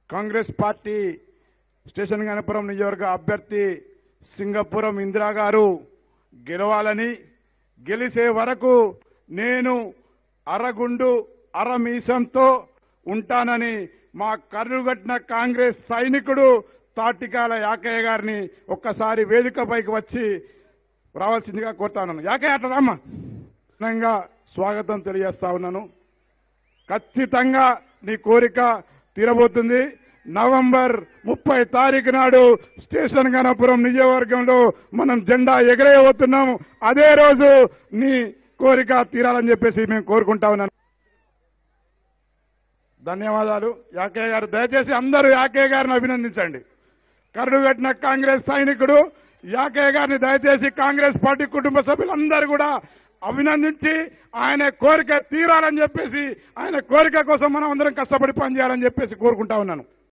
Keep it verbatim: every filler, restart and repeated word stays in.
Congress party station Ganapuram నియోజకవర్గ అభ్యర్థి సింగపురం ఇందిరా గారు గెలవాలని, గెలిసే వరకు నేను అరగుండు అరమీసంతో ఉంటానని మా కర్రుగట్టిన కాంగ్రెస్ సైనికుడు తాటికాల యాకయ్య గారిని ఒక్కసారి వేదికపైకి వచ్చి రావాల్సిందిగా కోరుతా ఉన్నాను. యాకయ్య అట్లా రామ్మా. స్వాగతం తెలియజేస్తా ఉన్నాను. ఖచ్చితంగా నీ కోరిక తీరబోతుంది. నవంబర్ ముప్పై తారీఖు నాడు స్టేషన్ గణపురం నియోజకవర్గంలో మనం జెండా ఎగరేయబోతున్నాము. అదే రోజు నీ కోరిక తీరాలని చెప్పేసి మేము కోరుకుంటా ఉన్నాను. ధన్యవాదాలు యాకయ్య గారు. దయచేసి అందరూ యాకయ్య గారిని అభినందించండి. కరుడుగట్టిన కాంగ్రెస్ సైనికుడు యాకయ్య గారిని దయచేసి కాంగ్రెస్ పార్టీ కుటుంబ సభ్యులందరూ కూడా అభినందించి ఆయన కోరిక తీరాలని చెప్పేసి, ఆయన కోరిక కోసం మనం అందరం కష్టపడి పనిచేయాలని చెప్పేసి కోరుకుంటా ఉన్నాను.